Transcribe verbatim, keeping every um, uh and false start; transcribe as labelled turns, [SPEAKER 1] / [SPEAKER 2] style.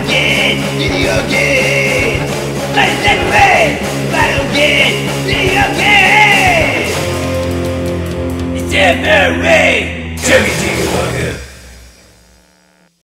[SPEAKER 1] game, video game. Let's take away, battle game, video game. It's a very way. Jimmy Jimmy Walker.